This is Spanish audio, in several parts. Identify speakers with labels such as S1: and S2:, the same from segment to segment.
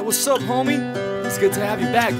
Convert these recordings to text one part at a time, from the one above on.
S1: what's up, homie? It's good to have you back.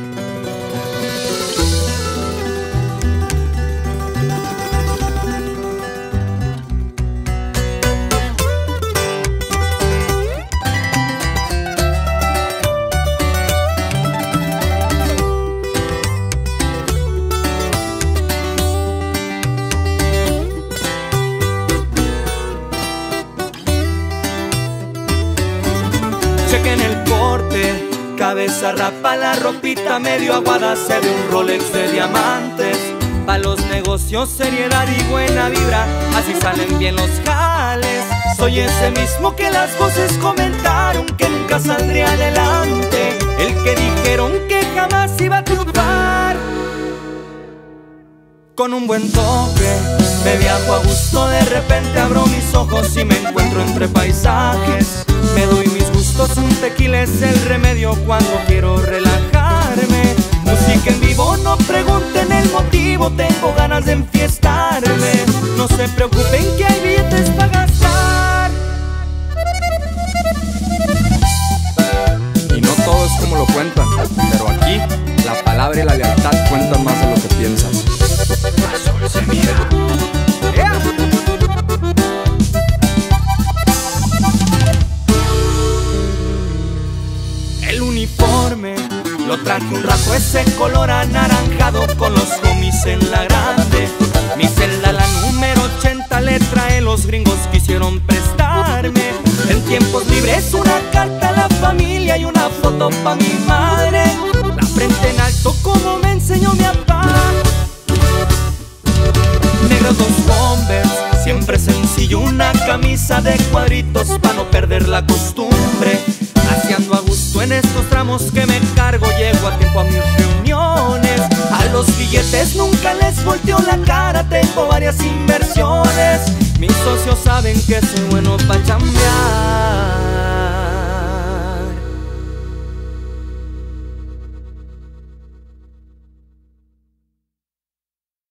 S2: Chequen el porte, cabeza rapa, la ropita medio aguada, se ve un Rolex de diamantes. Pa' los negocios, seriedad y buena vibra, así salen bien los jales. Soy ese mismo que las voces comentaron que nunca saldría adelante, el que dijeron que jamás iba a triunfar. Con un buen toque, me viajo a gusto, de repente abro mis ojos y me encuentro entre paisajes. Me doy mis gustos, un tequila es el remedio cuando quiero relajarme. Música en vivo, no pregunten el motivo, tengo ganas de enfiestarme. No se preocupen que hay billetes para gastar.
S1: Y no todo es como lo cuentan, pero aquí la palabra y la lealtad cuentan más de lo que piensas.
S2: Azul se mira. El uniforme lo traje un rato, ese color anaranjado con los homies en la grande. Mi celda, la número 80, le trae los gringos quisieron prestarme. En tiempos libres una carta a la familia y una foto pa' mi madre. La frente en alto como me enseñó mi papá. Negros dos bombers, siempre sencillo, una camisa de cuadritos pa' no perder la costumbre. Haciendo a gusto en estos tramos que me cargo, llego a tiempo a mis reuniones. A los billetes nunca les volteo la cara, tengo varias inversiones. Mis socios saben que soy bueno pa' chambear.